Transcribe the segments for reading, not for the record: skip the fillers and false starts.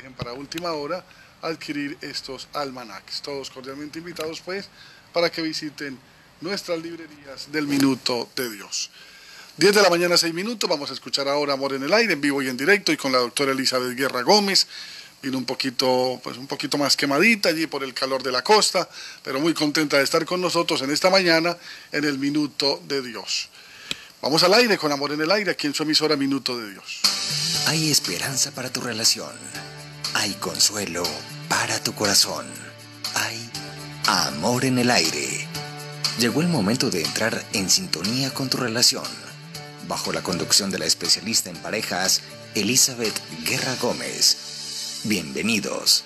dejen para última hora adquirir estos almanaques. Todos cordialmente invitados pues para que visiten nuestras librerías del Minuto de Dios. 10 de la mañana, 6 minutos, vamos a escuchar ahora Amor en el Aire, en vivo y en directo, y con la doctora Elizabeth Guerra Gómez. Vino un poquito más quemadita allí por el calor de la costa, pero muy contenta de estar con nosotros en esta mañana en el Minuto de Dios. Vamos al aire con Amor en el Aire, aquí en su emisora Minuto de Dios. Hay esperanza para tu relación, hay consuelo para tu corazón, hay amor en el aire. Llegó el momento de entrar en sintonía con tu relación. Bajo la conducción de la especialista en parejas, Elizabeth Guerra Gómez. Bienvenidos.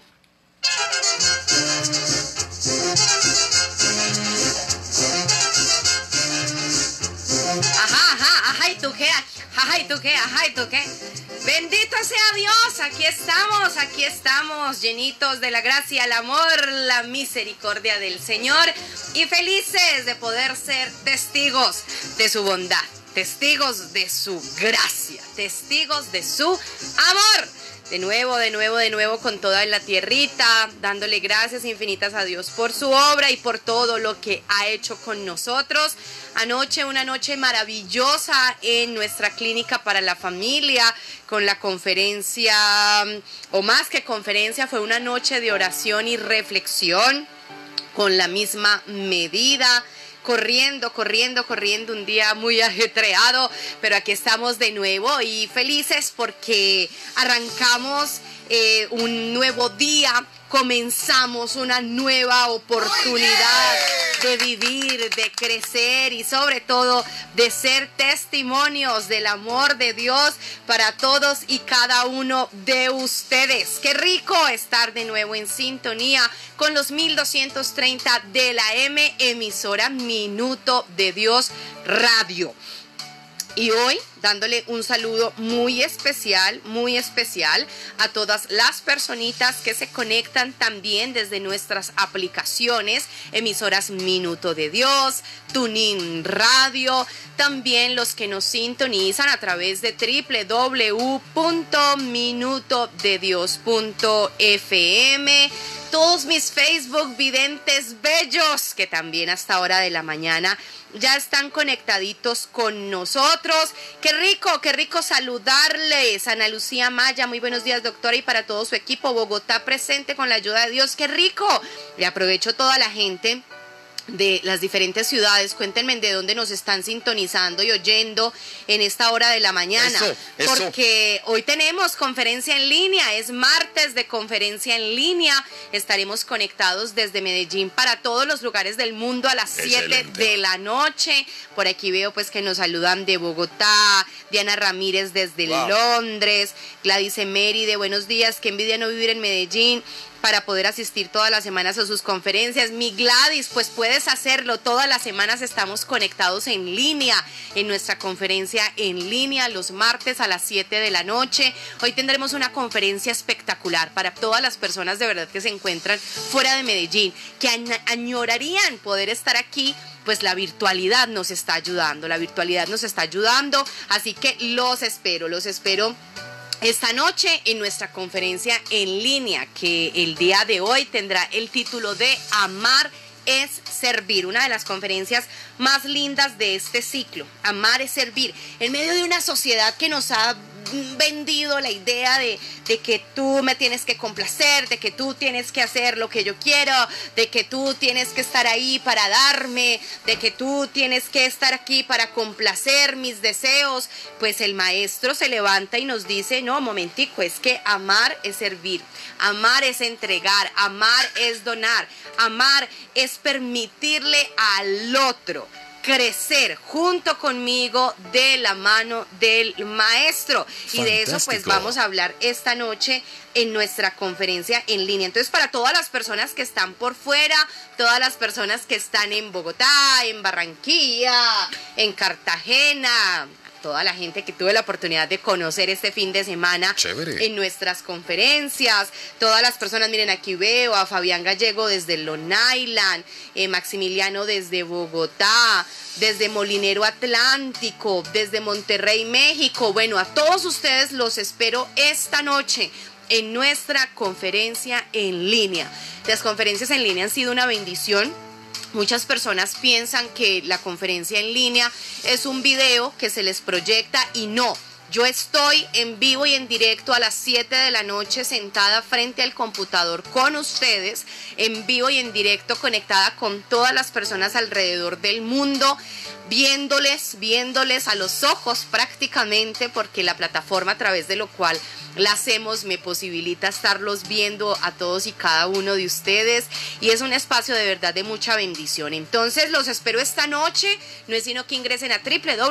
Ajá, ¿y tú qué? Ajá, ¿y tú qué? Bendito sea Dios, aquí estamos, llenitos de la gracia, el amor, la misericordia del Señor y felices de poder ser testigos de su bondad, testigos de su gracia, testigos de su amor. De nuevo con toda la tierrita, dándole gracias infinitas a Dios por su obra y por todo lo que ha hecho con nosotros. Anoche, una noche maravillosa en nuestra clínica para la familia, con la conferencia, o más que conferencia, fue una noche de oración y reflexión con la misma medida. Corriendo, un día muy ajetreado, pero aquí estamos de nuevo y felices porque arrancamos un nuevo día, comenzamos una nueva oportunidad de vivir, de crecer y sobre todo de ser testimonios del amor de Dios para todos y cada uno de ustedes. Qué rico estar de nuevo en sintonía con los 1230 de la M, emisora Minuto de Dios Radio. Y hoy dándole un saludo muy especial a todas las personitas que se conectan también desde nuestras aplicaciones, emisoras Minuto de Dios, TuneIn Radio, también los que nos sintonizan a través de www.minutodedios.fm, todos mis Facebook videntes bellos que también hasta ahora de la mañana ya están conectaditos con nosotros. Qué rico saludarles. Ana Lucía Maya, muy buenos días, doctora, y para todo su equipo. Bogotá presente con la ayuda de Dios. Qué rico. Le aprovecho toda la gente de las diferentes ciudades, cuéntenme de dónde nos están sintonizando y oyendo en esta hora de la mañana, porque hoy tenemos conferencia en línea, es martes de conferencia en línea, estaremos conectados desde Medellín para todos los lugares del mundo a las 7 de la noche, por aquí veo pues que nos saludan de Bogotá, Diana Ramírez desde Londres, Gladys Méride, buenos días, qué envidia no vivir en Medellín para poder asistir todas las semanas a sus conferencias. Mi Gladys, pues puedes hacerlo, todas las semanas estamos conectados en línea, en nuestra conferencia en línea, los martes a las 7 de la noche. Hoy tendremos una conferencia espectacular para todas las personas de verdad que se encuentran fuera de Medellín, que añorarían poder estar aquí. Pues la virtualidad nos está ayudando, así que los espero esta noche en nuestra conferencia en línea, que el día de hoy tendrá el título de Amar es servir, una de las conferencias más lindas de este ciclo. Amar es servir, en medio de una sociedad que nos ha vendido la idea de que tú me tienes que complacer, de que tú tienes que hacer lo que yo quiero, de que tú tienes que estar ahí para darme, de que tú tienes que estar aquí para complacer mis deseos. Pues el maestro se levanta y nos dice, no, momentico, es que amar es servir, amar es entregar, amar es donar, amar es permitirle al otro crecer junto conmigo de la mano del maestro. Fantástico. Y de eso pues vamos a hablar esta noche en nuestra conferencia en línea. Entonces, para todas las personas que están por fuera, todas las personas que están en Bogotá, en Barranquilla, en Cartagena, toda la gente que tuve la oportunidad de conocer este fin de semana en nuestras conferencias, todas las personas, miren, aquí veo a Fabián Gallego desde Long Island, Maximiliano desde Bogotá, desde Molinero Atlántico, desde Monterrey, México. Bueno, a todos ustedes los espero esta noche en nuestra conferencia en línea. Las conferencias en línea han sido una bendición. Muchas personas piensan que la conferencia en línea es un video que se les proyecta y no. Yo estoy en vivo y en directo a las 7 de la noche sentada frente al computador con ustedes, en vivo y en directo conectada con todas las personas alrededor del mundo, viéndoles a los ojos prácticamente, porque la plataforma a través de lo cual la hacemos me posibilita estarlos viendo a todos y cada uno de ustedes, y es un espacio de verdad de mucha bendición. Entonces los espero esta noche, no es sino que ingresen a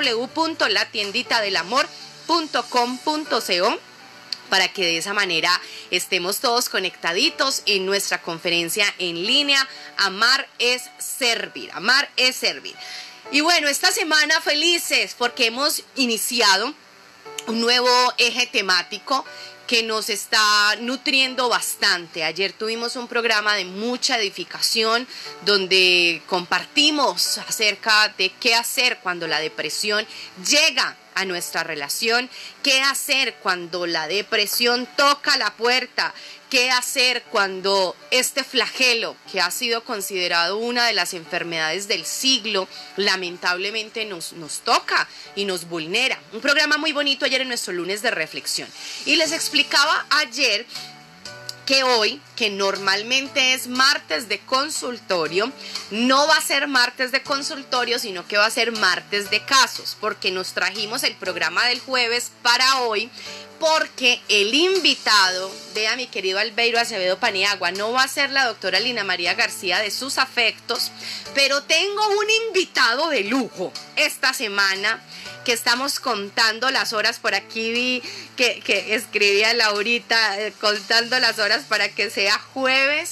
www.latienditadelamor.com.co para que de esa manera estemos todos conectaditos en nuestra conferencia en línea. Amar es servir, amar es servir. Y bueno, esta semana felices porque hemos iniciado un nuevo eje temático que nos está nutriendo bastante. Ayer tuvimos un programa de mucha edificación donde compartimos acerca de qué hacer cuando la depresión llega a nuestra relación, qué hacer cuando la depresión toca la puerta, qué hacer cuando este flagelo, que ha sido considerado una de las enfermedades del siglo, lamentablemente nos toca y nos vulnera. Un programa muy bonito ayer en nuestro lunes de reflexión. Y les explicaba ayer que hoy, que normalmente es martes de consultorio, no va a ser martes de consultorio, sino que va a ser martes de casos, porque nos trajimos el programa del jueves para hoy, porque el invitado, vea mi querido Albeiro Acevedo Paniagua, no va a ser la doctora Lina María García de Sus Afectos, pero tengo un invitado de lujo esta semana, que estamos contando las horas. Por aquí vi que escribía Laurita, contando las horas para que sea jueves.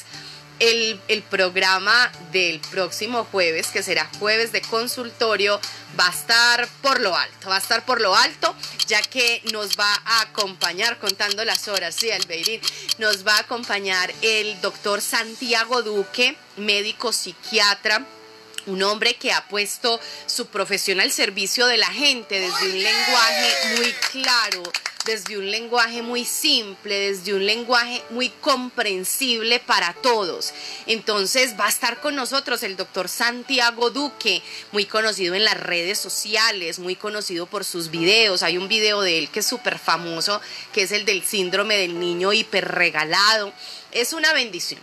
El programa del próximo jueves, que será jueves de consultorio, va a estar por lo alto, ya que nos va a acompañar, contando las horas, sí, Albeirín, nos va a acompañar el doctor Santiago Duque, médico psiquiatra, un hombre que ha puesto su profesión al servicio de la gente desde un lenguaje muy claro, desde un lenguaje muy simple, desde un lenguaje muy comprensible para todos. Entonces va a estar con nosotros el doctor Santiago Duque, muy conocido en las redes sociales, muy conocido por sus videos. Hay un video de él que es súper famoso, que es el del síndrome del niño hiperregalado. Es una bendición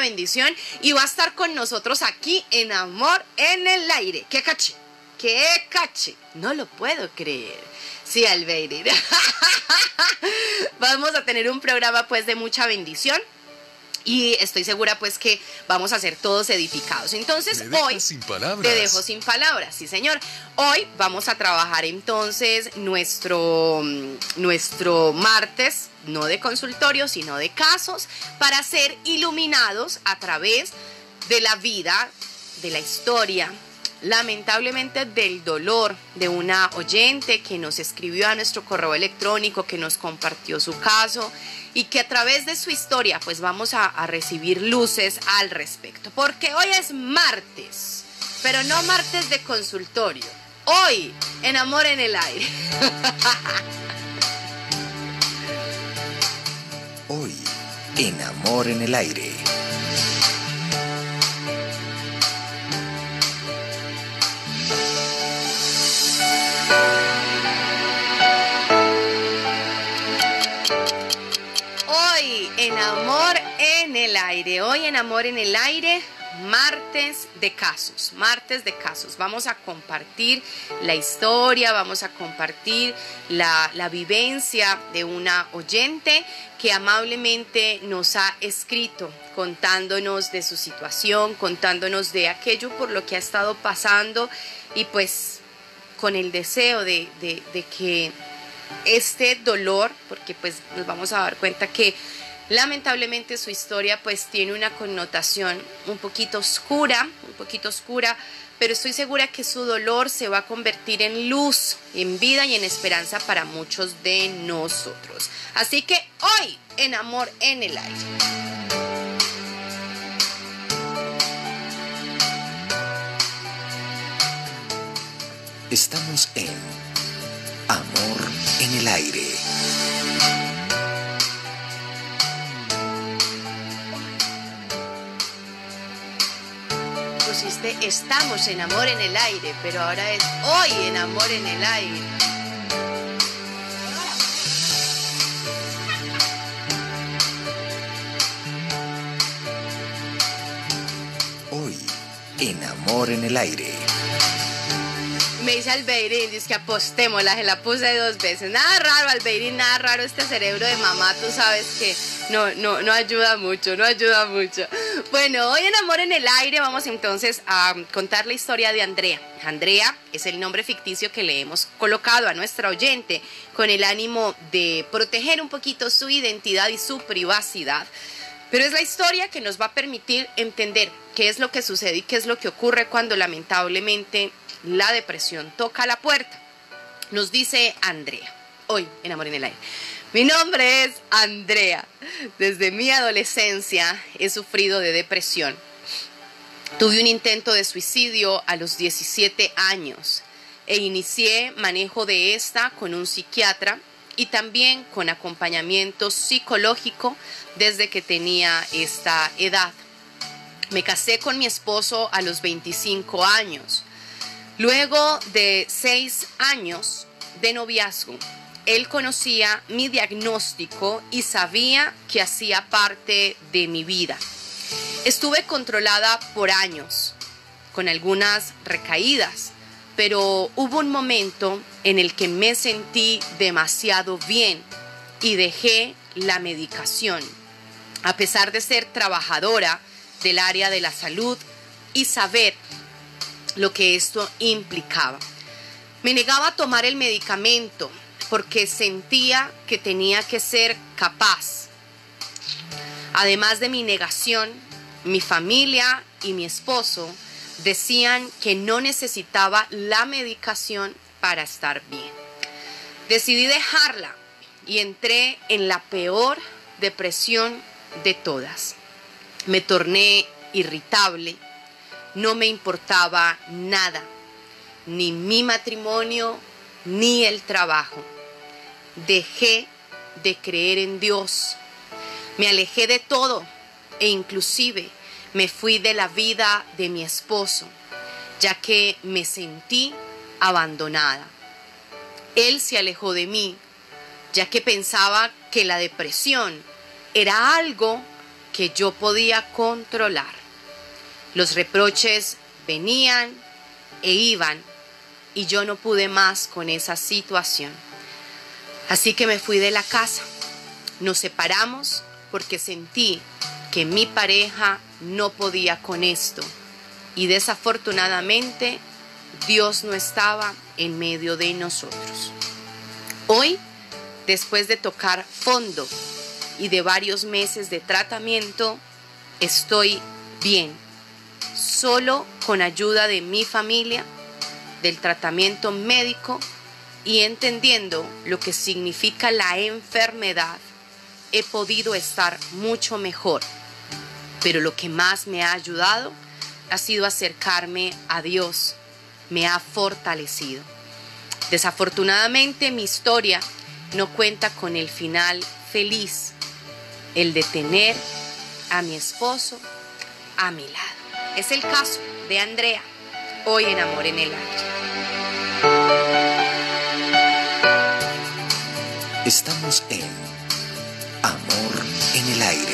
y va a estar con nosotros aquí en Amor en el Aire. ¡Qué caché! No lo puedo creer. Sí, Albeiro. Vamos a tener un programa pues de mucha bendición. Y estoy segura pues que vamos a ser todos edificados. Entonces hoy te dejo sin palabras, sí señor. Hoy vamos a trabajar entonces nuestro martes, no de consultorio, sino de casos, para ser iluminados a través de la vida, de la historia, lamentablemente del dolor de una oyente que nos escribió a nuestro correo electrónico, que nos compartió su caso, y que a través de su historia pues vamos a recibir luces al respecto, porque hoy es martes, pero no martes de consultorio, hoy en Amor en el Aire. Hoy en Amor en el Aire. En Amor en el Aire, hoy en Amor en el Aire, martes de casos. Vamos a compartir la historia, vamos a compartir la vivencia de una oyente que amablemente nos ha escrito, contándonos de su situación, contándonos de aquello por lo que ha estado pasando, y pues con el deseo de que este dolor, porque pues nos vamos a dar cuenta que lamentablemente su historia pues tiene una connotación un poquito oscura, pero estoy segura que su dolor se va a convertir en luz, en vida y en esperanza para muchos de nosotros. Así que hoy en Amor en el Aire. Estamos en Amor en el Aire. pusiste estamos en Amor en el Aire, pero ahora es hoy en Amor en el Aire. Hoy en Amor en el Aire. Me dice Albeirín, dice que apostémosla, se la puse 2 veces. Nada raro, Albeirín, nada raro. Este cerebro de mamá, tú sabes que no ayuda mucho, no ayuda mucho. Bueno, hoy en Amor en el Aire vamos entonces a contar la historia de Andrea. Andrea es el nombre ficticio que le hemos colocado a nuestra oyente con el ánimo de proteger un poquito su identidad y su privacidad. Pero es la historia que nos va a permitir entender qué es lo que sucede y qué es lo que ocurre cuando lamentablemente la depresión toca la puerta. Nos dice Andrea, hoy en Amor en el Aire. Mi nombre es Andrea. Desde mi adolescencia he sufrido de depresión. Tuve un intento de suicidio a los 17 años e inicié manejo de esta con un psiquiatra y también con acompañamiento psicológico desde que tenía esta edad. Me casé con mi esposo a los 25 años. Luego de 6 años de noviazgo, él conocía mi diagnóstico y sabía que hacía parte de mi vida. Estuve controlada por años, con algunas recaídas, pero hubo un momento en el que me sentí demasiado bien y dejé la medicación. A pesar de ser trabajadora del área de la salud y saber lo que esto implicaba. Me negaba a tomar el medicamento porque sentía que tenía que ser capaz. Además de mi negación, mi familia y mi esposo decían que no necesitaba la medicación para estar bien. Decidí dejarla y entré en la peor depresión de todas. Me torné irritable. No me importaba nada, ni mi matrimonio, ni el trabajo. Dejé de creer en Dios. Me alejé de todo e inclusive me fui de la vida de mi esposo, ya que me sentí abandonada. Él se alejó de mí, ya que pensaba que la depresión era algo que yo podía controlar. Los reproches venían e iban y yo no pude más con esa situación. Así que me fui de la casa. Nos separamos porque sentí que mi pareja no podía con esto. Y desafortunadamente Dios no estaba en medio de nosotros. Hoy, después de tocar fondo y de varios meses de tratamiento, estoy bien. Solo con ayuda de mi familia, del tratamiento médico y entendiendo lo que significa la enfermedad, he podido estar mucho mejor. Pero lo que más me ha ayudado ha sido acercarme a Dios, me ha fortalecido. Desafortunadamente mi historia no cuenta con el final feliz, el de tener a mi esposo a mi lado. Es el caso de Andrea, hoy en Amor en el Aire. Estamos en Amor en el Aire.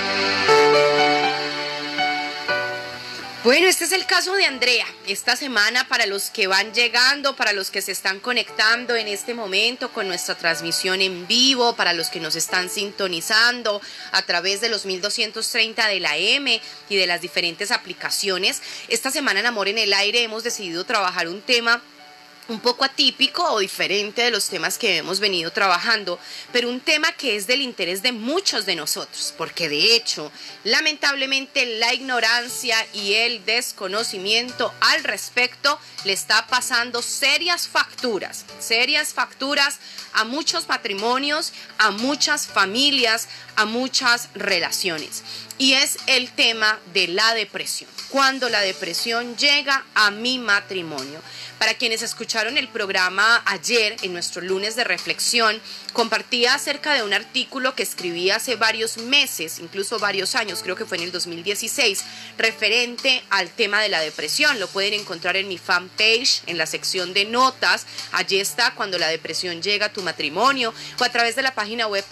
Bueno, este es el caso de Andrea. Esta semana, para los que van llegando, para los que se están conectando en este momento con nuestra transmisión en vivo, para los que nos están sintonizando a través de los 1230 de la M y de las diferentes aplicaciones, esta semana en Amor en el Aire hemos decidido trabajar un tema un poco atípico o diferente de los temas que hemos venido trabajando, pero un tema que es del interés de muchos de nosotros, porque de hecho, lamentablemente la ignorancia y el desconocimiento al respecto le está pasando serias facturas a muchos matrimonios, a muchas familias, a muchas relaciones. y es el tema de la depresión. Cuando la depresión llega a mi matrimonio. Para quienes escucharon el programa ayer, en nuestro lunes de reflexión, compartía acerca de un artículo que escribí hace varios meses, incluso varios años, creo que fue en el 2016, referente al tema de la depresión. Lo pueden encontrar en mi fanpage, en la sección de notas. Allí está, cuando la depresión llega a tu matrimonio, o a través de la página web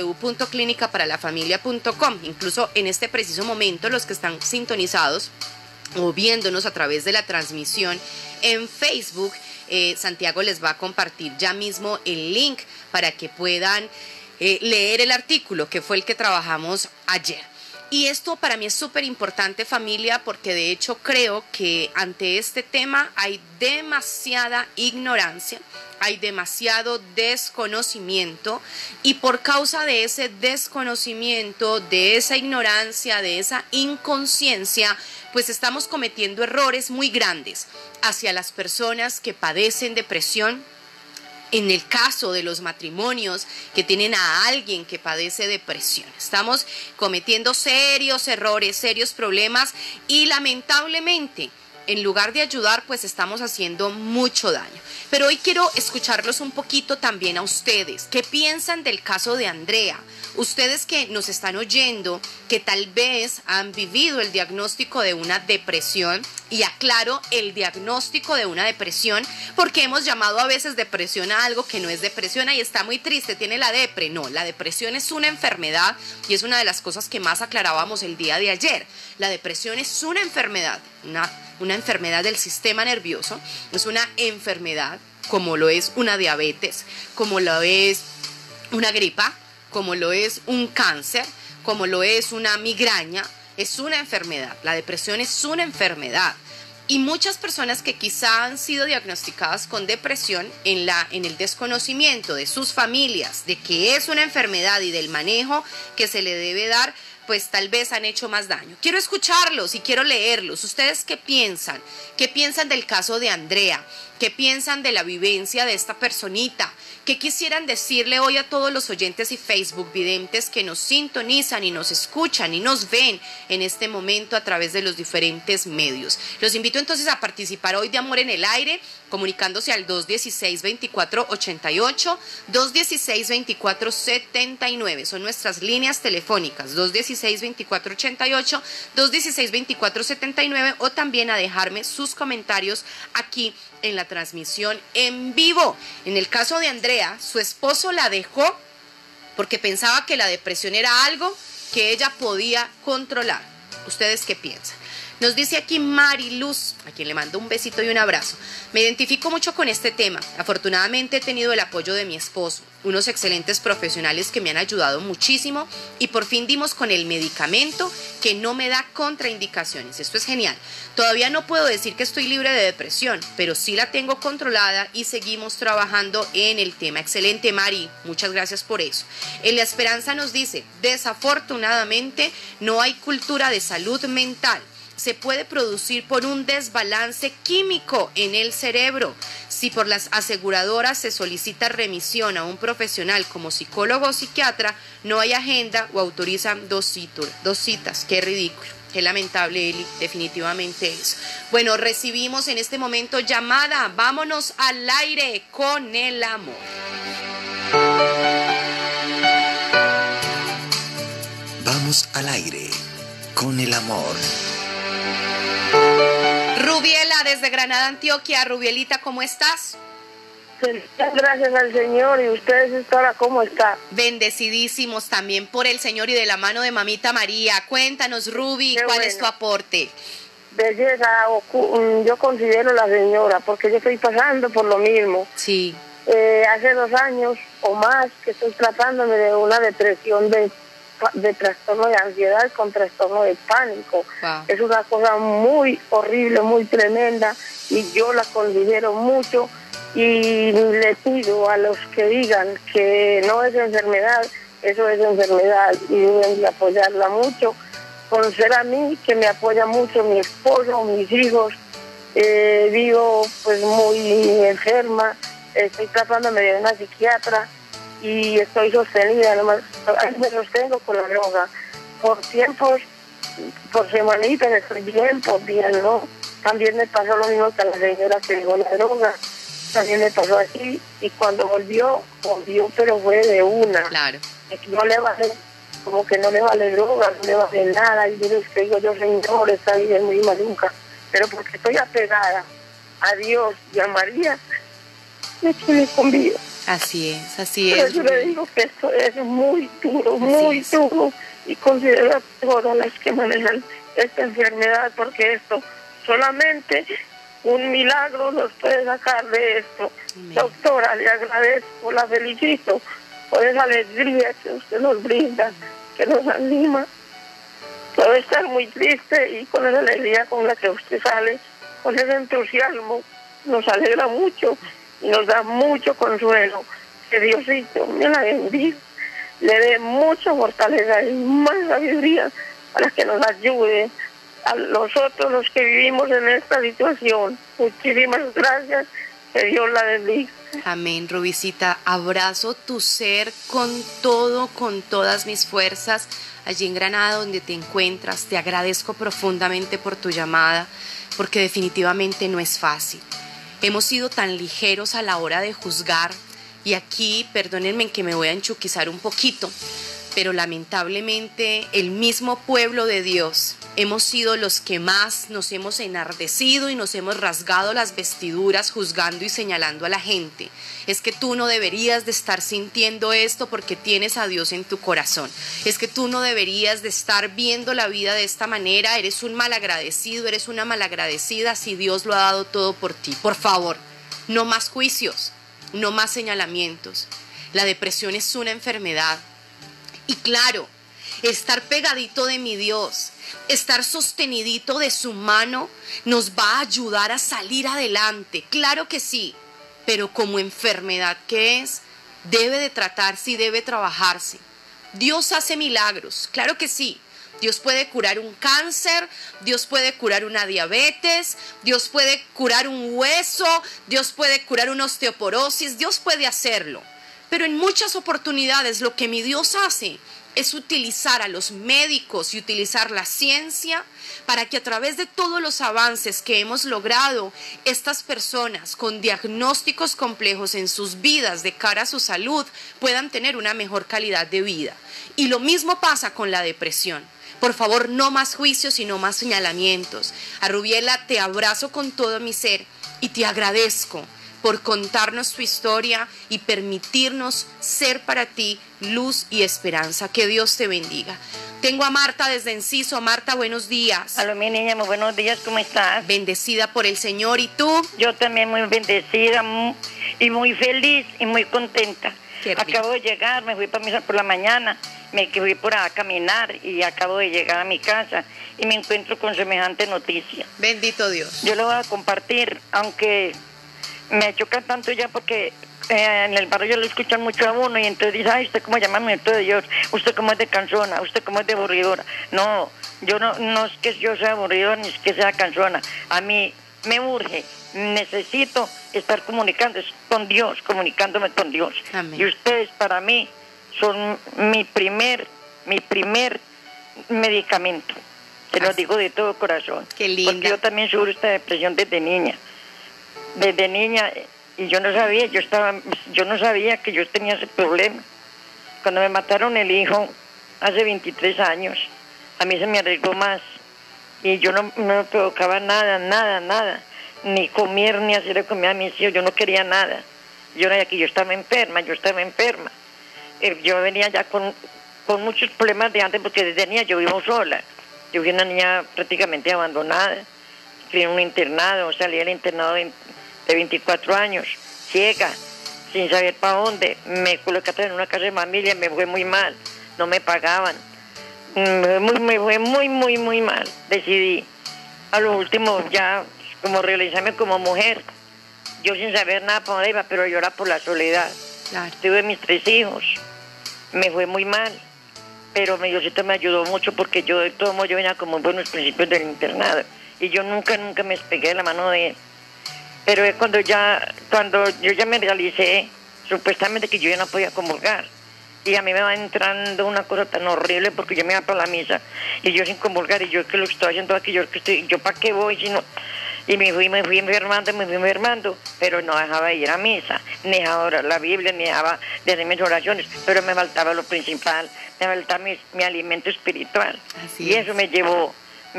www.clinicaparalafamilia.com. Incluso en este preciso momento, los que están sintonizados o viéndonos a través de la transmisión en Facebook, Santiago les va a compartir ya mismo el link para que puedan leer el artículo que fue el que trabajamos ayer. Y esto para mí es súper importante, familia, porque de hecho creo que ante este tema hay demasiada ignorancia, hay demasiado desconocimiento, y por causa de ese desconocimiento, de esa ignorancia, de esa inconsciencia, pues estamos cometiendo errores muy grandes hacia las personas que padecen depresión. En el caso de los matrimonios que tienen a alguien que padece depresión, estamos cometiendo serios errores, serios problemas, y lamentablemente, en lugar de ayudar, pues estamos haciendo mucho daño. Pero hoy quiero escucharlos un poquito también a ustedes. ¿Qué piensan del caso de Andrea? Ustedes que nos están oyendo, que tal vez han vivido el diagnóstico de una depresión, y aclaro, el diagnóstico de una depresión, porque hemos llamado a veces depresión a algo que no es depresión. Ahí está muy triste, tiene la depre. No, la depresión es una enfermedad, y es una de las cosas que más aclarábamos el día de ayer. La depresión es una enfermedad, una enfermedad del sistema nervioso, es una enfermedad como lo es una diabetes, como lo es una gripa, como lo es un cáncer, como lo es una migraña. Es una enfermedad, la depresión es una enfermedad. Y muchas personas que quizá han sido diagnosticadas con depresión en el desconocimiento de sus familias, de que es una enfermedad y del manejo que se le debe dar, pues tal vez han hecho más daño. Quiero escucharlos y quiero leerlos. ¿Ustedes qué piensan? ¿Qué piensan del caso de Andrea? ¿Qué piensan de la vivencia de esta personita? ¿Qué quisieran decirle hoy a todos los oyentes y Facebook videntes que nos sintonizan y nos escuchan y nos ven en este momento a través de los diferentes medios? Los invito entonces a participar hoy de Amor en el Aire, comunicándose al 216-2488, 216-2479. Son nuestras líneas telefónicas, 216-2488, 216-2479, o también a dejarme sus comentarios aquí en la transmisión en vivo. En el caso de Andrea, su esposo la dejó porque pensaba que la depresión era algo que ella podía controlar. ¿Ustedes qué piensan? Nos dice aquí Mariluz, a quien le mando un besito y un abrazo. Me identifico mucho con este tema. Afortunadamente he tenido el apoyo de mi esposo, unos excelentes profesionales que me han ayudado muchísimo, y por fin dimos con el medicamento que no me da contraindicaciones. Esto es genial. Todavía no puedo decir que estoy libre de depresión, pero sí la tengo controlada y seguimos trabajando en el tema. Excelente, Mari. Muchas gracias por eso. La Esperanza nos dice, desafortunadamente no hay cultura de salud mental. Se puede producir por un desbalance químico en el cerebro. Si por las aseguradoras se solicita remisión a un profesional como psicólogo o psiquiatra, no hay agenda o autorizan dos citas. Qué ridículo, qué lamentable, Eli, definitivamente eso. Bueno, recibimos en este momento llamada. Vámonos al aire con el amor. Vamos al aire con el amor. Rubiela, desde Granada, Antioquia. Rubielita, ¿cómo estás? Gracias al Señor. ¿Y ustedes, Estora, cómo están? Bendecidísimos también por el Señor y de la mano de Mamita María. Cuéntanos, Rubi, ¿cuál es tu aporte? Belleza, yo considero la señora, porque yo estoy pasando por lo mismo. Sí. Hace 2 años o más que estoy tratándome de una depresión de trastorno de ansiedad con trastorno de pánico. Wow. Es una cosa muy horrible, muy tremenda, y yo la considero mucho, y le pido a los que digan que no es enfermedad, eso es enfermedad, y deben de apoyarla mucho. Conocer a mí, que me apoya mucho mi esposo, mis hijos. Vivo pues muy enferma, estoy tratándome de una psiquiatra y estoy sostenida, nomás me sostengo con la droga. por tiempos, por semanitas estoy bien, por días no. También me pasó lo mismo que a la señora que dejó la droga. También me pasó así. Y cuando volvió, pero fue de una. Claro. No le vale, como que no le vale droga, no le vale nada. Y yo les digo, yo, Señor, esta vida es muy maluca. Pero porque estoy apegada a Dios y a María, me tiene con vida. Así es, así Pero es. yo le digo que esto es muy duro, muy duro. Y considero a todas las que manejan esta enfermedad, porque esto solamente un milagro nos puede sacar de esto. Amén. Doctora, le agradezco, la felicito por esa alegría que usted nos brinda, que nos anima. Puede estar muy triste y con esa alegría con la que usted sale, con ese entusiasmo, nos alegra mucho y nos da mucho consuelo. Que Diosito me la bendiga, le dé mucha fortaleza y más sabiduría para que nos ayude a nosotros los que vivimos en esta situación. Muchísimas gracias, que Dios la bendiga. Amén, Rubicita. Abrazo tu ser con todo, con todas mis fuerzas, allí en Granada donde te encuentras. Te agradezco profundamente por tu llamada, porque definitivamente no es fácil. Hemos sido tan ligeros a la hora de juzgar, y aquí, perdónenme que me voy a enchuquizar un poquito, pero lamentablemente el mismo pueblo de Dios hemos sido los que más nos hemos enardecido y nos hemos rasgado las vestiduras juzgando y señalando a la gente. Es que tú no deberías de estar sintiendo esto porque tienes a Dios en tu corazón. Es que tú no deberías de estar viendo la vida de esta manera. Eres un malagradecido, eres una malagradecida si Dios lo ha dado todo por ti. Por favor, no más juicios, no más señalamientos. La depresión es una enfermedad. Y claro, estar pegadito de mi Dios, estar sostenidito de su mano, nos va a ayudar a salir adelante. Claro que sí, pero como enfermedad que es, debe de tratarse y debe trabajarse. Dios hace milagros, claro que sí. Dios puede curar un cáncer, Dios puede curar una diabetes, Dios puede curar un hueso, Dios puede curar una osteoporosis, Dios puede hacerlo. Pero en muchas oportunidades lo que mi Dios hace es utilizar a los médicos y utilizar la ciencia para que a través de todos los avances que hemos logrado, estas personas con diagnósticos complejos en sus vidas de cara a su salud puedan tener una mejor calidad de vida. Y lo mismo pasa con la depresión. Por favor, no más juicios y no más señalamientos. A Rubiela te abrazo con todo mi ser y te agradezco por contarnos tu historia y permitirnos ser para ti luz y esperanza. Que Dios te bendiga. Tengo a Marta desde Enciso. Marta, buenos días. Aló, mi niña, muy buenos días, ¿cómo estás? Bendecida por el Señor. ¿Y tú? Yo también muy bendecida y muy feliz y muy contenta. Qué rico. Acabo de llegar, me fui para misa por la mañana, me fui por a caminar y acabo de llegar a mi casa y me encuentro con semejante noticia. Bendito Dios. Yo lo voy a compartir, aunque me choca tanto ya porque en el barrio lo escuchan mucho a uno y entonces dice, ay, usted cómo llama minuto de Dios, usted cómo es de cansona, usted cómo es de aburridora. No, yo no es que yo sea aburridora ni es que sea cansona. A mí me urge, necesito estar comunicando con Dios, comunicándome con Dios. Amén. Y ustedes para mí son mi primer medicamento. Te lo digo de todo corazón. Qué linda. Porque yo también sufro esta depresión desde niña, y yo no sabía que yo tenía ese problema. Cuando me mataron el hijo hace 23 años, a mí se me arregló más y yo no me provocaba nada, ni comer ni hacer comida a mis hijos, yo no quería nada. Yo estaba enferma. Yo venía ya con muchos problemas de antes porque desde niña yo vivo sola. Yo fui una niña prácticamente abandonada, fui en un internado, salí del internado de 24 años, ciega, sin saber para dónde. Me colocaron en una casa de familia, me fue muy mal, no me pagaban. Me fue muy mal. Decidí a lo último ya como realizarme como mujer. Yo sin saber nada para dónde iba, pero yo era por la soledad. Claro. Tuve mis 3 hijos, me fue muy mal, pero mi Diosito me ayudó mucho porque yo de todo modo yo venía como en buenos principios del internado y yo nunca me despegué de la mano de él. Pero es cuando yo ya me realicé, supuestamente que yo ya no podía comulgar. Y a mí me va entrando una cosa tan horrible porque yo me iba para la misa y yo sin comulgar y yo que lo estoy haciendo aquí, yo para qué voy si no. Y me fui enfermando, pero no dejaba de ir a misa, ni dejaba de orar la Biblia, ni dejaba de hacer mis oraciones, pero me faltaba lo principal, me faltaba mi alimento espiritual. Así y es. eso me llevó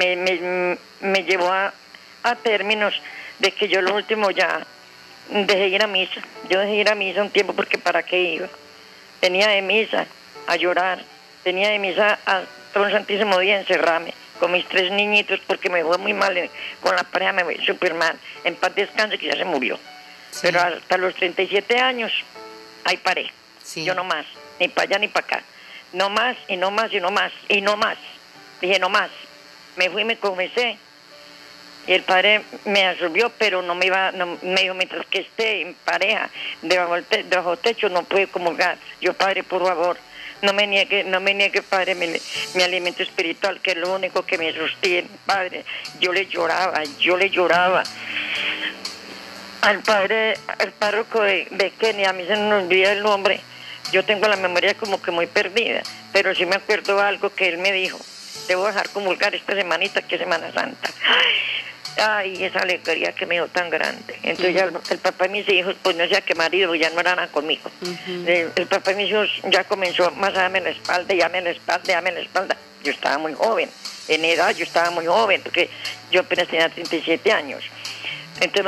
a términos de que yo lo último ya dejé ir a misa. Yo dejé ir a misa un tiempo porque ¿para qué iba? Tenía de misa a llorar, tenía de misa a todo el santísimo día encerrarme con mis 3 niñitos porque me fue muy mal, con la pareja me fue súper mal. En paz descanse que ya se murió. Sí. Pero hasta los 37 años, ahí paré. Sí. Yo no más, ni para allá ni para acá. No más, y no más, y no más, y no más. Dije, no más. Me fui y me confesé. Y el padre me absolvió, pero no me iba, me dijo, mientras que esté en pareja, debajo del techo, no puede comulgar. Yo, padre, por favor, no me niegue, padre, mi alimento espiritual, que es lo único que me sostiene, padre. Yo le lloraba. Al párroco de Kenia, a mí se me olvida el nombre. Yo tengo la memoria como que muy perdida, pero sí me acuerdo algo que él me dijo. Te voy a dejar comulgar esta semanita, que es Semana Santa. Ay, esa alegría que me dio tan grande. Entonces ya el papá y mis hijos, pues no sé a qué marido, ya no eran conmigo. El papá y mis hijos ya comenzó más a darme la espalda, dame la espalda. Yo estaba muy joven, en edad yo estaba muy joven, porque yo apenas tenía 37 años. Entonces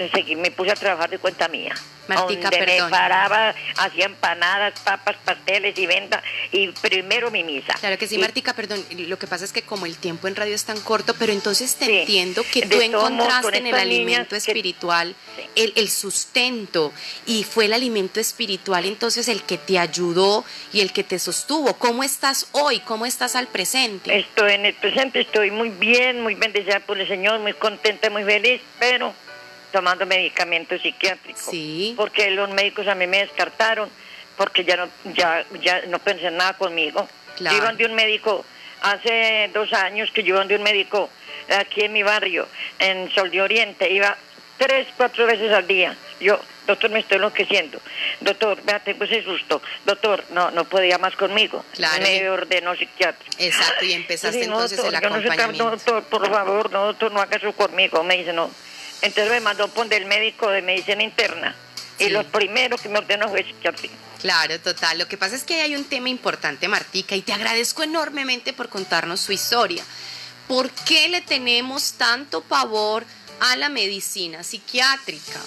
me puse a trabajar de cuenta mía. Martica, donde perdón. me paraba, hacía empanadas, papas, pasteles y venta, y primero mi misa. Claro que sí, Y Martica, perdón. Lo que pasa es que como el tiempo en radio es tan corto, pero entonces te Sí. entiendo que De tú todos modos, encontraste con en el estas niñas alimento que- espiritual Sí. el sustento, y fue el alimento espiritual entonces el que te ayudó y el que te sostuvo. ¿Cómo estás hoy? ¿Cómo estás al presente? Estoy en el presente, estoy muy bien, muy bendecida por el Señor, muy contenta, muy feliz, pero tomando medicamentos psiquiátricos. Sí. Porque los médicos a mí me descartaron, porque ya no pensé nada conmigo. Claro. Yo iba de un médico, hace 2 años que yo iba de un médico aquí en mi barrio, en Sol de Oriente, iba 3, 4 veces al día. Yo, doctor, me estoy enloqueciendo. Doctor, vea, tengo ese susto. Doctor, no podía más conmigo. Claro. Me ordenó psiquiatra. Exacto, y empezaste Yo dije, no, entonces el doctor, yo no soy acompañamiento. doctor, por favor, no, doctor, no haga eso conmigo. Me dice, no. Entonces me mandó por el médico de medicina interna. Y Sí. lo primero que me ordenó fue psiquiatría. Claro, total. Lo que pasa es que hay un tema importante, Martica, y te agradezco enormemente por contarnos su historia. ¿Por qué le tenemos tanto pavor a la medicina psiquiátrica?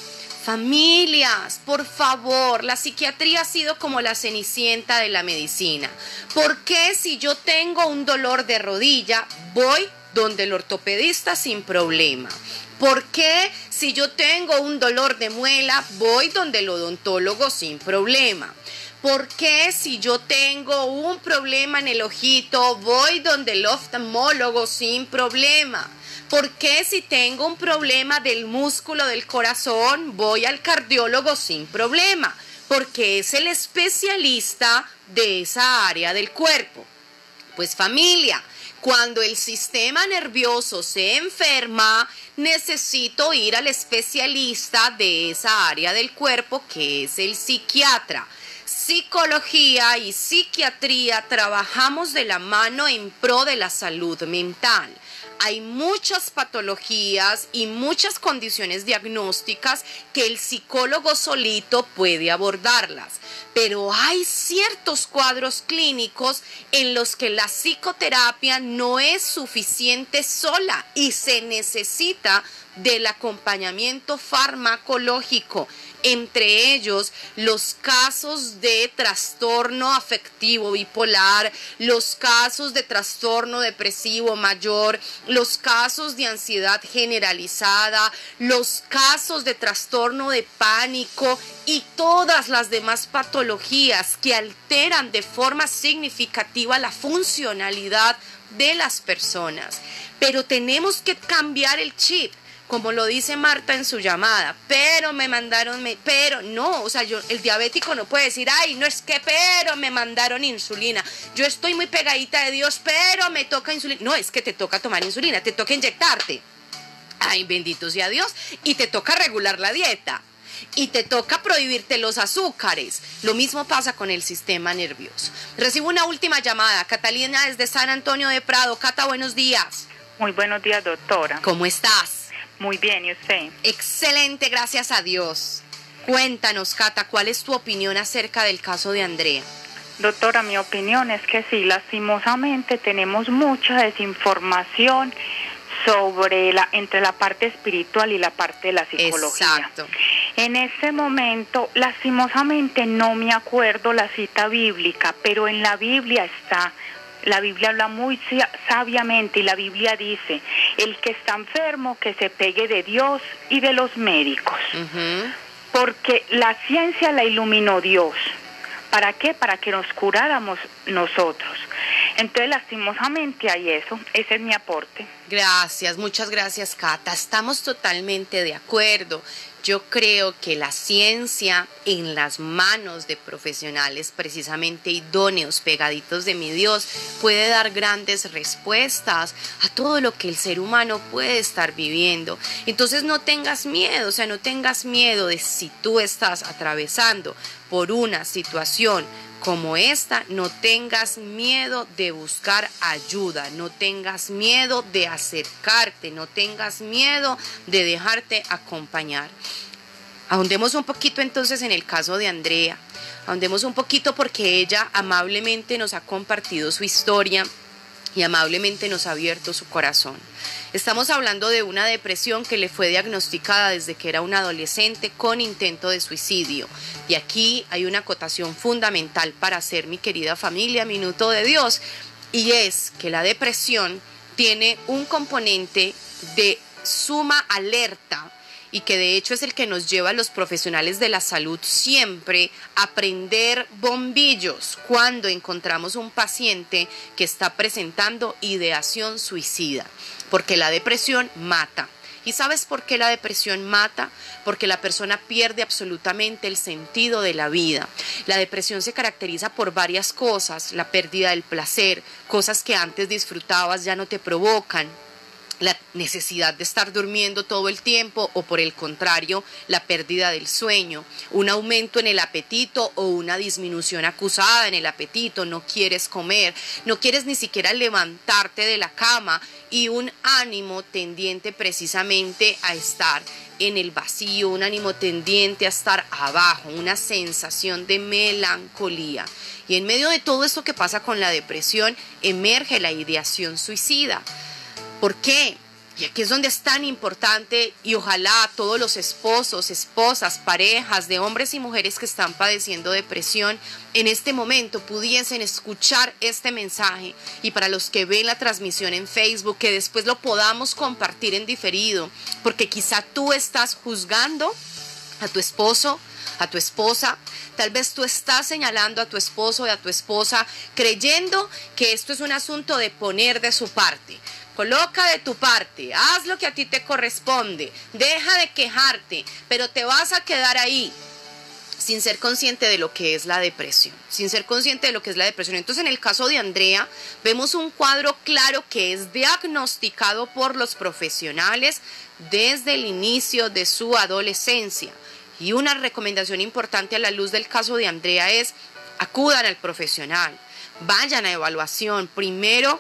Familias, por favor, la psiquiatría ha sido como la cenicienta de la medicina. ¿Por qué si yo tengo un dolor de rodilla, voy donde el ortopedista sin problema? ¿Por qué si yo tengo un dolor de muela, voy donde el odontólogo sin problema? ¿Por qué si yo tengo un problema en el ojito, voy donde el oftalmólogo sin problema? ¿Por qué si tengo un problema del músculo del corazón, voy al cardiólogo sin problema? Porque es el especialista de esa área del cuerpo. Pues familia, cuando el sistema nervioso se enferma, necesito ir al especialista de esa área del cuerpo, que es el psiquiatra. Psicología y psiquiatría trabajamos de la mano en pro de la salud mental. Hay muchas patologías y muchas condiciones diagnósticas que el psicólogo solito puede abordarlas, pero hay ciertos cuadros clínicos en los que la psicoterapia no es suficiente sola y se necesita del acompañamiento farmacológico, entre ellos los casos de trastorno afectivo bipolar, los casos de trastorno depresivo mayor, los casos de ansiedad generalizada, los casos de trastorno de pánico y todas las demás patologías que alteran de forma significativa la funcionalidad de las personas. Pero tenemos que cambiar el chip, como lo dice Marta en su llamada, pero me mandaron, pero no, o sea, el diabético no puede decir, ay, no es que, pero me mandaron insulina, yo estoy muy pegadita de Dios, pero me toca insulina, no, es que te toca tomar insulina, te toca inyectarte, ay, bendito sea Dios, y te toca regular la dieta. y te toca prohibirte los azúcares. Lo mismo pasa con el sistema nervioso. Recibo una última llamada. Catalina desde San Antonio de Prado. Cata, buenos días. Muy buenos días, doctora. ¿Cómo estás? Muy bien, ¿y usted? Excelente, gracias a Dios. Cuéntanos, Cata, ¿cuál es tu opinión acerca del caso de Andrea? Doctora, mi opinión es que sí, lastimosamente tenemos mucha desinformación entre la parte espiritual y la parte de la psicología. Exacto. En este momento, lastimosamente no me acuerdo la cita bíblica, pero en la Biblia está. La Biblia habla muy sabiamente y la Biblia dice, el que está enfermo que se pegue de Dios y de los médicos. Porque la ciencia la iluminó Dios. ¿Para qué? Para que nos curáramos nosotros. Entonces, lastimosamente hay eso. Ese es mi aporte. Gracias, muchas gracias, Cata. Estamos totalmente de acuerdo. Yo creo que la ciencia en las manos de profesionales precisamente idóneos, pegaditos de mi Dios, puede dar grandes respuestas a todo lo que el ser humano puede estar viviendo. Entonces no tengas miedo, no tengas miedo de si tú estás atravesando por una situación como esta, no tengas miedo de buscar ayuda, no tengas miedo de acercarte, no tengas miedo de dejarte acompañar. Ahondemos un poquito entonces en el caso de Andrea, ahondemos un poquito porque ella amablemente nos ha compartido su historia y amablemente nos ha abierto su corazón. Estamos hablando de una depresión que le fue diagnosticada desde que era una adolescente con intento de suicidio. Y aquí hay una acotación fundamental para hacer, mi querida familia, Minuto de Dios, y es que la depresión tiene un componente de suma alerta y que de hecho es el que nos lleva a los profesionales de la salud siempre a prender bombillos cuando encontramos un paciente que está presentando ideación suicida, porque la depresión mata. ¿Y sabes por qué la depresión mata? Porque la persona pierde absolutamente el sentido de la vida. La depresión se caracteriza por varias cosas: la pérdida del placer, cosas que antes disfrutabas ya no te provocan, la necesidad de estar durmiendo todo el tiempo o por el contrario, la pérdida del sueño, un aumento en el apetito o una disminución acusada en el apetito, no quieres comer, no quieres ni siquiera levantarte de la cama y un ánimo tendiente precisamente a estar en el vacío, un ánimo tendiente a estar abajo, una sensación de melancolía. Y en medio de todo esto que pasa con la depresión, emerge la ideación suicida. ¿Por qué? Y aquí es donde es tan importante, y ojalá todos los esposos, esposas, parejas de hombres y mujeres que están padeciendo depresión en este momento pudiesen escuchar este mensaje, y para los que ven la transmisión en Facebook, que después lo podamos compartir en diferido, porque quizá tú estás juzgando a tu esposo, a tu esposa, tal vez tú estás señalando a tu esposo y a tu esposa creyendo que esto es un asunto de poner de su parte. Coloca de tu parte, haz lo que a ti te corresponde, deja de quejarte, pero te vas a quedar ahí sin ser consciente de lo que es la depresión, sin ser consciente de lo que es la depresión. Entonces, en el caso de Andrea, vemos un cuadro claro que es diagnosticado por los profesionales desde el inicio de su adolescencia. Y una recomendación importante a la luz del caso de Andrea es: acudan al profesional, vayan a evaluación. Primero,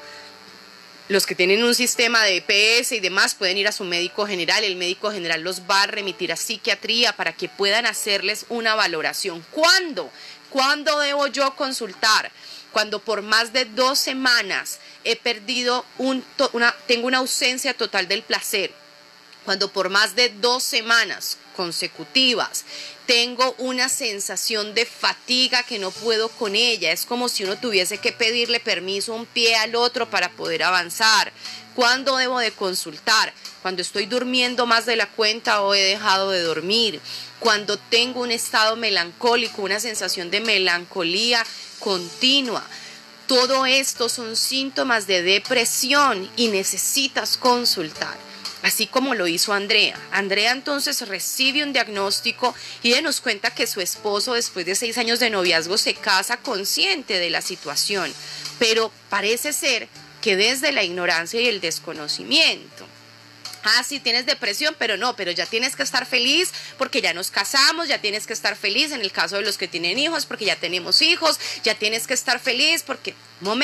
los que tienen un sistema de EPS y demás pueden ir a su médico general. El médico general los va a remitir a psiquiatría para que puedan hacerles una valoración. ¿Cuándo? ¿Cuándo debo yo consultar? Cuando por más de 2 semanas he perdido tengo una ausencia total del placer. Cuando por más de 2 semanas consecutivas tengo una sensación de fatiga que no puedo con ella. Es como si uno tuviese que pedirle permiso un pie al otro para poder avanzar. ¿Cuándo debo de consultar? Cuando estoy durmiendo más de la cuenta o he dejado de dormir. Cuando tengo un estado melancólico, una sensación de melancolía continua. Todo esto son síntomas de depresión y necesitas consultar. Así como lo hizo Andrea. Andrea entonces recibe un diagnóstico y nos cuenta que su esposo, después de 6 años de noviazgo, se casa consciente de la situación. Pero parece ser que desde la ignorancia y el desconocimiento. Ah, sí, tienes depresión, pero no, pero ya tienes que estar feliz porque ya nos casamos, ya tienes que estar feliz en el caso de los que tienen hijos porque ya tenemos hijos, ya tienes que estar feliz porque...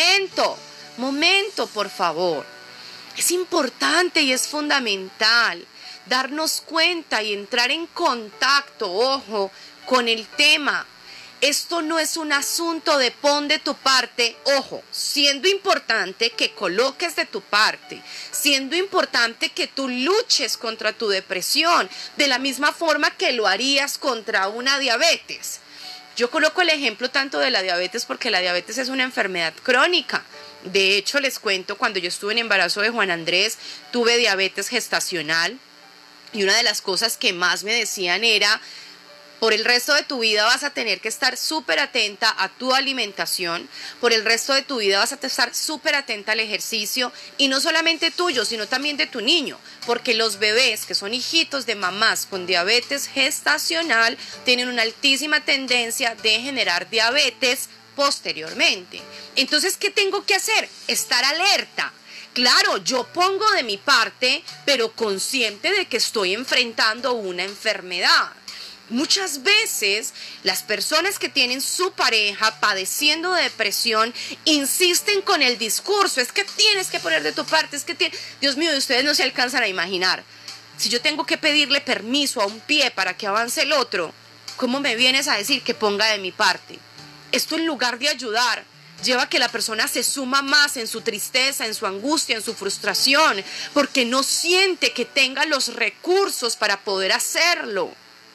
Momento, por favor. Es importante y es fundamental darnos cuenta y entrar en contacto, ojo, con el tema. Esto no es un asunto de pon de tu parte, ojo, siendo importante que coloques de tu parte, siendo importante que tú luches contra tu depresión, de la misma forma que lo harías contra una diabetes. Yo coloco el ejemplo tanto de la diabetes porque la diabetes es una enfermedad crónica. De hecho, les cuento, cuando yo estuve en embarazo de Juan Andrés, tuve diabetes gestacional y una de las cosas que más me decían era: por el resto de tu vida vas a tener que estar súper atenta a tu alimentación, por el resto de tu vida vas a estar súper atenta al ejercicio, y no solamente tuyo, sino también de tu niño, porque los bebés que son hijitos de mamás con diabetes gestacional tienen una altísima tendencia de generar diabetes posteriormente. Entonces, ¿qué tengo que hacer? Estar alerta. Claro, yo pongo de mi parte, pero consciente de que estoy enfrentando una enfermedad. Muchas veces las personas que tienen su pareja padeciendo de depresión insisten con el discurso: es que tienes que poner de tu parte, es que Dios mío, ustedes no se alcanzan a imaginar. Si yo tengo que pedirle permiso a un pie para que avance el otro, ¿cómo me vienes a decir que ponga de mi parte? Esto, en lugar de ayudar, lleva a que la persona se suma más en su tristeza, en su angustia, en su frustración, porque no siente que tenga los recursos para poder hacerlo.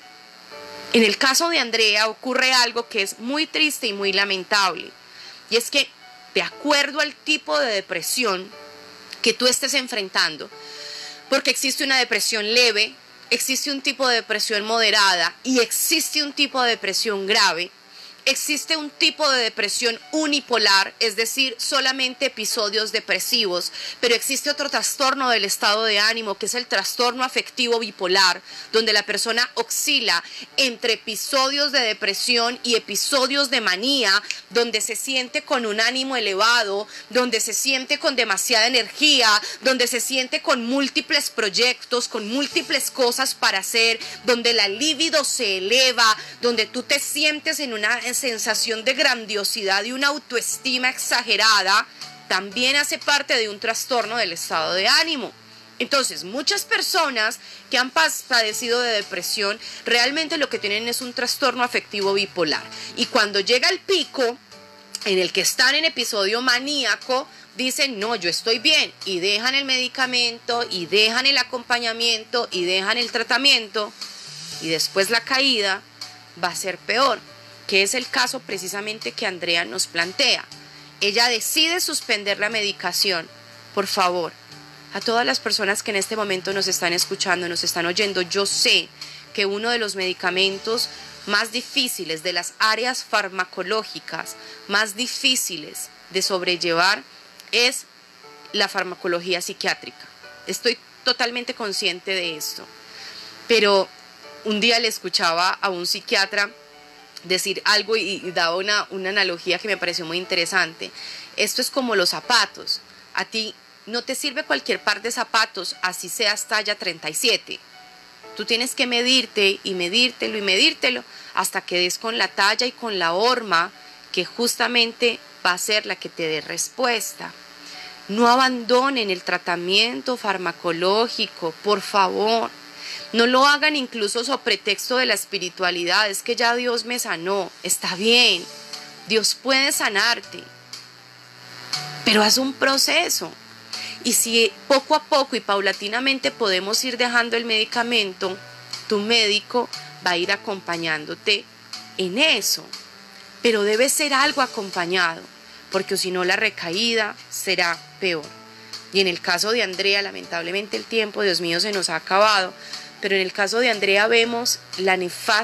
En el caso de Andrea ocurre algo que es muy triste y muy lamentable, y es que, de acuerdo al tipo de depresión que tú estés enfrentando, porque existe una depresión leve, existe un tipo de depresión moderada y existe un tipo de depresión grave, existe un tipo de depresión unipolar, es decir, solamente episodios depresivos, pero existe otro trastorno del estado de ánimo, que es el trastorno afectivo bipolar, donde la persona oscila entre episodios de depresión y episodios de manía, donde se siente con un ánimo elevado, donde se siente con demasiada energía, donde se siente con múltiples proyectos, con múltiples cosas para hacer, donde la libido se eleva, donde tú te sientes en una sensación de grandiosidad y una autoestima exagerada. También hace parte de un trastorno del estado de ánimo. Entonces, muchas personas que han padecido de depresión realmente lo que tienen es un trastorno afectivo bipolar, y cuando llega el pico en el que están en episodio maníaco, dicen: no, yo estoy bien, y dejan el medicamento, y dejan el acompañamiento, y dejan el tratamiento, y después la caída va a ser peor, que es el caso precisamente que Andrea nos plantea. Ella decide suspender la medicación. Por favor, a todas las personas que en este momento nos están escuchando, nos están oyendo, yo sé que uno de los medicamentos más difíciles, de las áreas farmacológicas más difíciles de sobrellevar, es la farmacología psiquiátrica. Estoy totalmente consciente de esto. Pero un día le escuchaba a un psiquiatra decir algo y daba una analogía que me pareció muy interesante. Esto es como los zapatos. A ti no te sirve cualquier par de zapatos, así seas talla 37. Tú tienes que medirte y medírtelo y medírtelo hasta que des con la talla y con la horma que justamente va a ser la que te dé respuesta. No abandonen el tratamiento farmacológico, por favor. No lo hagan incluso sobre pretexto de la espiritualidad. Es que ya Dios me sanó. Está bien, Dios puede sanarte, pero haz un proceso. Y si poco a poco y paulatinamente podemos ir dejando el medicamento, tu médico va a ir acompañándote en eso. Pero debe ser algo acompañado, porque si no la recaída será peor. Y en el caso de Andrea, lamentablemente el tiempo, Dios mío, se nos ha acabado. Pero en el caso de Andrea vemos el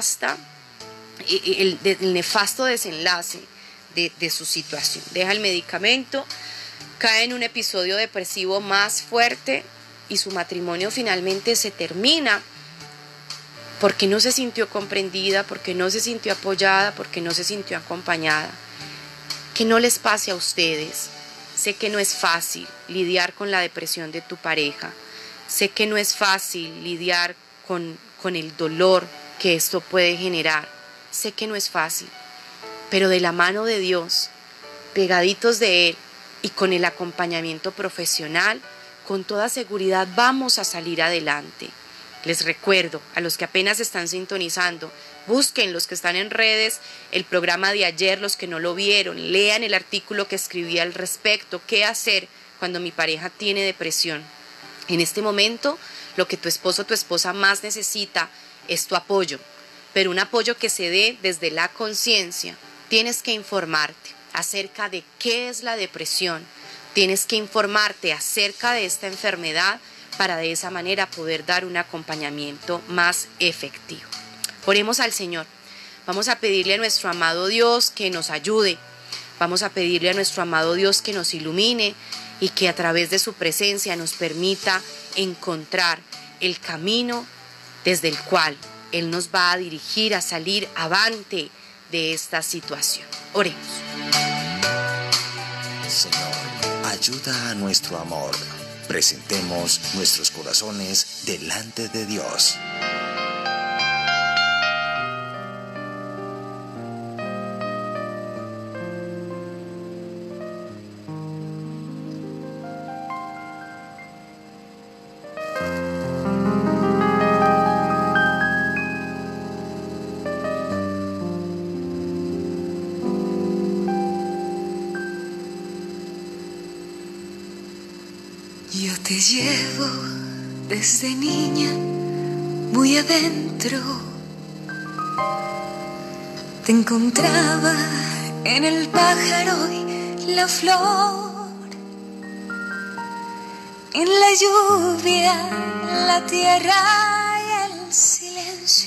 nefasto desenlace de su situación. Deja el medicamento, cae en un episodio depresivo más fuerte y su matrimonio finalmente se termina porque no se sintió comprendida, porque no se sintió apoyada, porque no se sintió acompañada. Que no les pase a ustedes. Sé que no es fácil lidiar con la depresión de tu pareja. Sé que no es fácil lidiar con el dolor que esto puede generar. Sé que no es fácil, pero de la mano de Dios, pegaditos de Él y con el acompañamiento profesional, con toda seguridad vamos a salir adelante. Les recuerdo a los que apenas están sintonizando, busquen los que están en redes el programa de ayer, los que no lo vieron, lean el artículo que escribí al respecto, qué hacer cuando mi pareja tiene depresión. En este momento, lo que tu esposo o tu esposa más necesita es tu apoyo, pero un apoyo que se dé desde la conciencia. Tienes que informarte acerca de qué es la depresión, tienes que informarte acerca de esta enfermedad para de esa manera poder dar un acompañamiento más efectivo. Oremos al Señor. Vamos a pedirle a nuestro amado Dios que nos ayude. Vamos a pedirle a nuestro amado Dios que nos ilumine y que a través de su presencia nos permita encontrar el camino desde el cual Él nos va a dirigir a salir avante de esta situación. Oremos. Señor, ayuda a nuestro amor. Presentemos nuestros corazones delante de Dios. Yo te llevo desde niña muy adentro. Te encontraba en el pájaro y la flor, en la lluvia, la tierra y el silencio.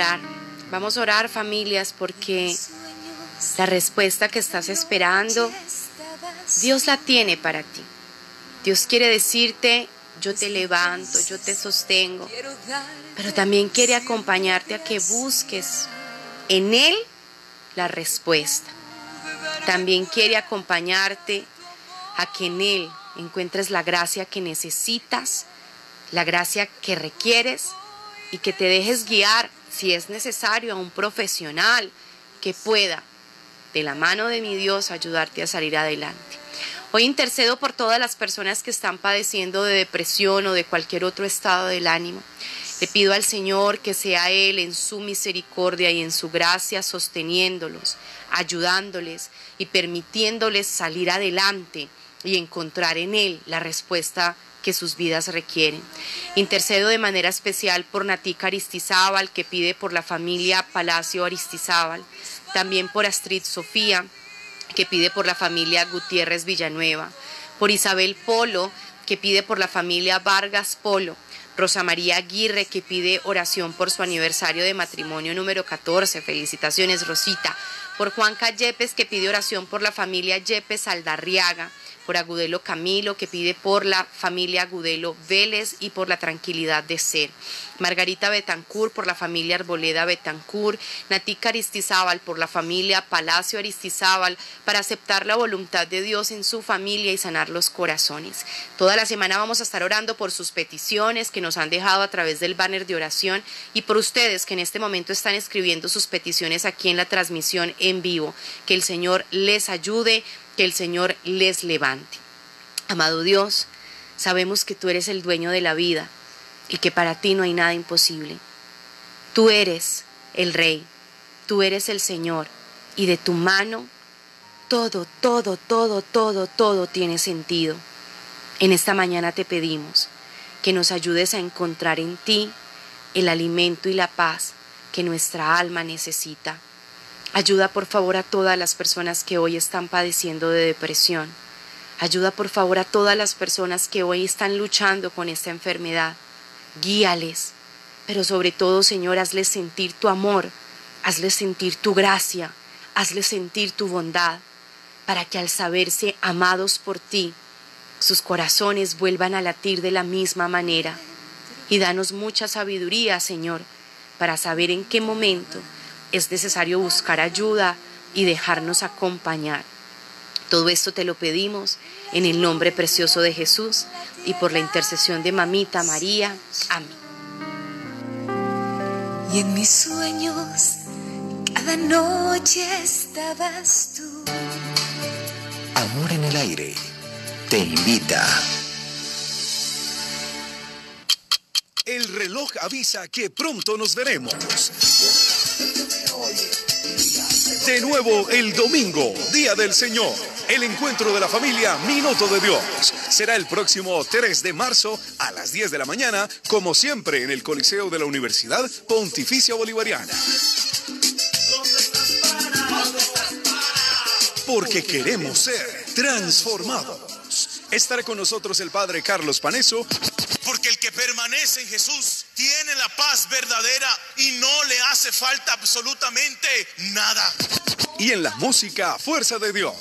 Vamos a orar familias, porque la respuesta que estás esperando, Dios la tiene para ti. Dios quiere decirte, yo te levanto, yo te sostengo, pero también quiere acompañarte a que busques en Él la respuesta. También quiere acompañarte a que en Él encuentres la gracia que necesitas, la gracia que requieres, y que te dejes guiar, si es necesario, a un profesional que pueda, de la mano de mi Dios, ayudarte a salir adelante. Hoy intercedo por todas las personas que están padeciendo de depresión o de cualquier otro estado del ánimo. Le pido al Señor que sea Él en su misericordia y en su gracia sosteniéndolos, ayudándoles y permitiéndoles salir adelante y encontrar en Él la respuesta que sus vidas requieren. Intercedo de manera especial por Natica Aristizábal, que pide por la familia Palacio Aristizábal, también por Astrid Sofía, que pide por la familia Gutiérrez Villanueva, por Isabel Polo, que pide por la familia Vargas Polo, Rosa María Aguirre, que pide oración por su aniversario de matrimonio número 14, felicitaciones Rosita, por Juanca Yepes, que pide oración por la familia Yepes Aldarriaga, por Agudelo Camilo, que pide por la familia Agudelo Vélez y por la tranquilidad de ser. Margarita Betancur por la familia Arboleda Betancur, Natica Aristizábal por la familia Palacio Aristizábal, para aceptar la voluntad de Dios en su familia y sanar los corazones. Toda la semana vamos a estar orando por sus peticiones que nos han dejado a través del banner de oración y por ustedes que en este momento están escribiendo sus peticiones aquí en la transmisión en vivo. Que el Señor les ayude, que el Señor les levante. Amado Dios, sabemos que tú eres el dueño de la vida y que para ti no hay nada imposible. Tú eres el Rey, tú eres el Señor, y de tu mano todo tiene sentido. En esta mañana te pedimos que nos ayudes a encontrar en ti el alimento y la paz que nuestra alma necesita. Ayuda por favor a todas las personas que hoy están padeciendo de depresión. Ayuda por favor a todas las personas que hoy están luchando con esta enfermedad. Guíales, pero sobre todo, Señor, hazles sentir tu amor, hazles sentir tu gracia, hazles sentir tu bondad, para que al saberse amados por ti, sus corazones vuelvan a latir de la misma manera. Y danos mucha sabiduría, Señor, para saber en qué momento es necesario buscar ayuda y dejarnos acompañar. Todo esto te lo pedimos en el nombre precioso de Jesús y por la intercesión de Mamita María. Amén. Y en mis sueños cada noche estabas tú. Amor en el aire te invita. El reloj avisa que pronto nos veremos. De nuevo el domingo, Día del Señor. El encuentro de la familia Minuto de Dios. Será el próximo 3 de marzo a las 10 de la mañana, como siempre en el Coliseo de la Universidad Pontificia Bolivariana. Porque queremos ser transformados. Estará con nosotros el Padre Carlos Paneso. Porque el que permanece en Jesús tiene la paz verdadera y no le hace falta absolutamente nada. Y en la música, Fuerza de Dios.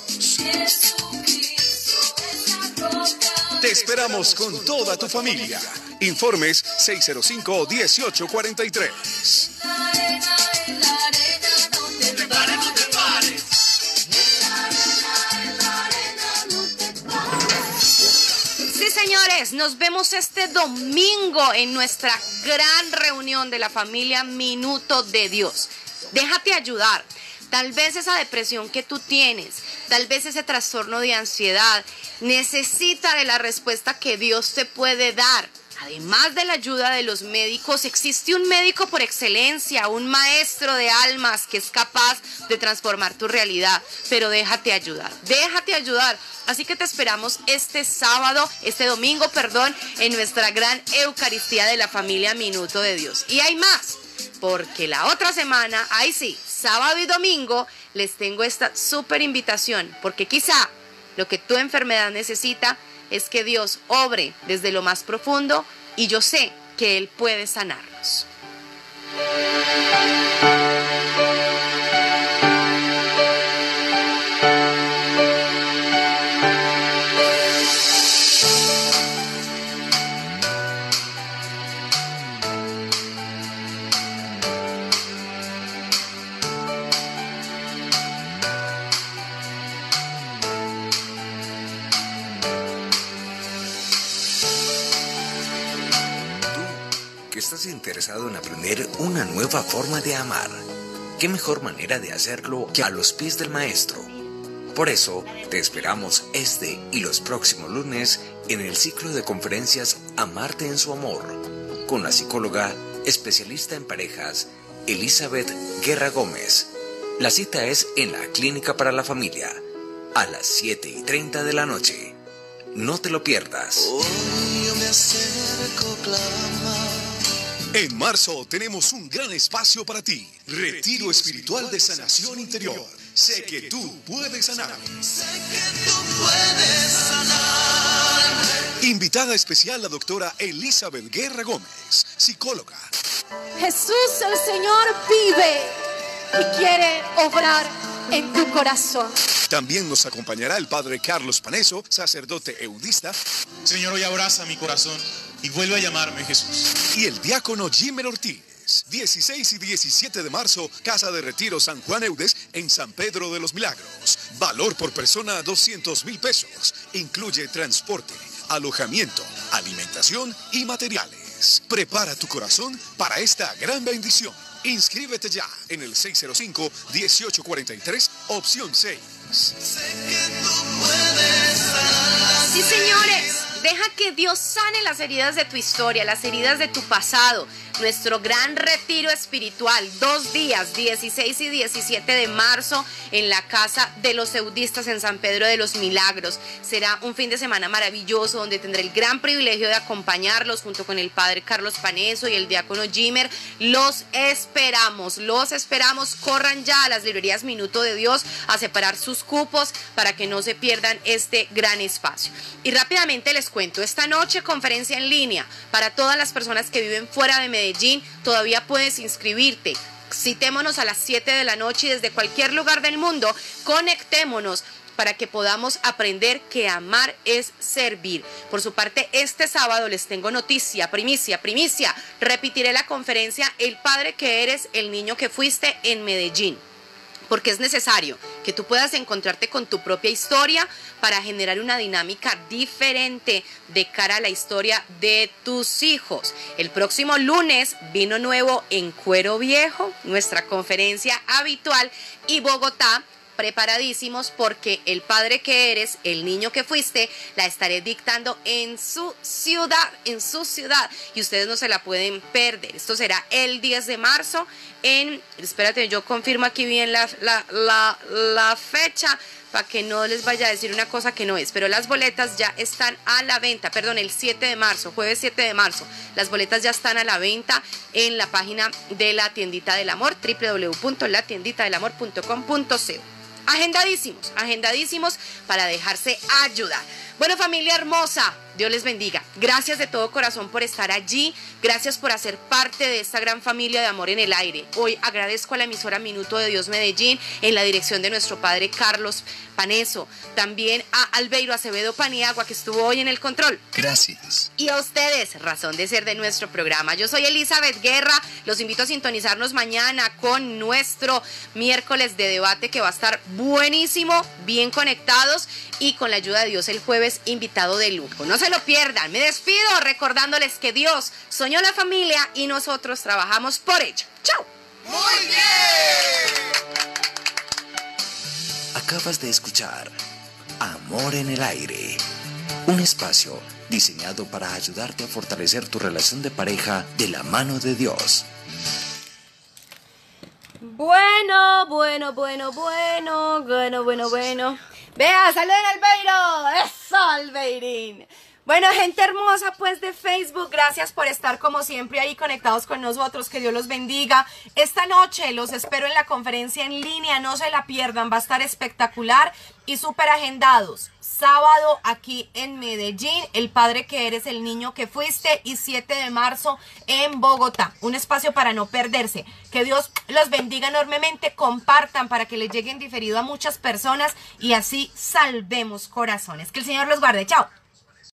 Te esperamos con toda tu familia. Informes 605-1843. Sí, señores, nos vemos este domingo en nuestra gran reunión de la familia Minuto de Dios. Déjate ayudar. Tal vez esa depresión que tú tienes, tal vez ese trastorno de ansiedad, necesita de la respuesta que Dios te puede dar. Además de la ayuda de los médicos, existe un médico por excelencia, un maestro de almas que es capaz de transformar tu realidad. Pero déjate ayudar, déjate ayudar. Así que te esperamos este domingo, en nuestra gran Eucaristía de la familia Minuto de Dios. Y hay más, porque la otra semana, ahí sí, sábado y domingo, les tengo esta súper invitación, porque quizá lo que tu enfermedad necesita es que Dios obre desde lo más profundo y yo sé que Él puede sanarnos. ¿Estás interesado en aprender una nueva forma de amar? ¿Qué mejor manera de hacerlo que a los pies del Maestro? Por eso, te esperamos este y los próximos lunes en el ciclo de conferencias Amarte en su Amor, con la psicóloga especialista en parejas, Elizabeth Guerra Gómez. La cita es en la Clínica para la Familia, a las 7:30 de la noche. No te lo pierdas. Hoy yo me acerco, clama. En marzo tenemos un gran espacio para ti. Retiro espiritual de sanación interior. Sé que tú puedes sanar. Sé que tú puedes sanar. Invitada especial la doctora Elizabeth Guerra Gómez, psicóloga. Jesús el Señor vive y quiere obrar en tu corazón. También nos acompañará el Padre Carlos Paneso, sacerdote eudista. Señor, hoy abraza mi corazón y vuelve a llamarme Jesús. Y el diácono Jimmer Ortiz. 16 y 17 de marzo, Casa de Retiro San Juan Eudes en San Pedro de los Milagros. Valor por persona 200,000 pesos. Incluye transporte, alojamiento, alimentación y materiales. Prepara tu corazón para esta gran bendición. Inscríbete ya en el 605-1843, opción 6. Sé que tú puedes sanar. Sí, señores, deja que Dios sane las heridas de tu historia, las heridas de tu pasado. Nuestro gran retiro espiritual, 2 días, 16 y 17 de marzo, en la Casa de los Eudistas en San Pedro de los Milagros. Será un fin de semana maravilloso donde tendré el gran privilegio de acompañarlos junto con el Padre Carlos Paneso y el diácono Jimmer. Los esperamos. Corran ya a las librerías Minuto de Dios a separar sus cupos para que no se pierdan este gran espacio. Y rápidamente les cuento, esta noche conferencia en línea para todas las personas que viven fuera de Medellín. Todavía puedes inscribirte. Citémonos a las 7 de la noche y desde cualquier lugar del mundo conectémonos para que podamos aprender que amar es servir. Por su parte, este sábado les tengo noticia, primicia. Repetiré la conferencia El Padre que eres, el niño que fuiste en Medellín. Porque es necesario que tú puedas encontrarte con tu propia historia para generar una dinámica diferente de cara a la historia de tus hijos. El próximo lunes, Vino Nuevo en Cuero Viejo, nuestra conferencia habitual, y Bogotá, preparadísimos porque el padre que eres, el niño que fuiste, la estaré dictando en su ciudad, y ustedes no se la pueden perder. Esto será el 10 de marzo espérate, yo confirmo aquí bien la fecha para que no les vaya a decir una cosa que no es, pero las boletas ya están a la venta, perdón, el 7 de marzo, jueves 7 de marzo, las boletas ya están a la venta en la página de La Tiendita del Amor, www.latienditadelamor.com.co. Agendadísimos para dejarse ayudar. Bueno, familia hermosa, Dios les bendiga. Gracias de todo corazón por estar allí. Gracias por hacer parte de esta gran familia de Amor en el Aire. Hoy agradezco a la emisora Minuto de Dios Medellín en la dirección de nuestro padre Carlos Paneso. También a Albeiro Acevedo Paniagua, que estuvo hoy en el control. Gracias. Y a ustedes, razón de ser de nuestro programa. Yo soy Elizabeth Guerra. Los invito a sintonizarnos mañana con nuestro miércoles de debate, que va a estar buenísimo, bien conectados, y con la ayuda de Dios el jueves invitado de lujo. No se lo pierdan. Me despido recordándoles que Dios soñó la familia y nosotros trabajamos por ella. ¡Chao! ¡Muy bien! Acabas de escuchar Amor en el Aire, un espacio diseñado para ayudarte a fortalecer tu relación de pareja de la mano de Dios. Bueno. Vea, saluden al Albeiro. ¡Eso, Albeirín! Bueno, gente hermosa, pues, de Facebook, gracias por estar como siempre ahí conectados con nosotros, que Dios los bendiga. Esta noche los espero en la conferencia en línea, no se la pierdan, va a estar espectacular y súper agendados. Sábado aquí en Medellín, el padre que eres, el niño que fuiste, y 7 de marzo en Bogotá. Un espacio para no perderse. Que Dios los bendiga enormemente, compartan para que les lleguen diferido a muchas personas y así salvemos corazones. Que el Señor los guarde. Chao.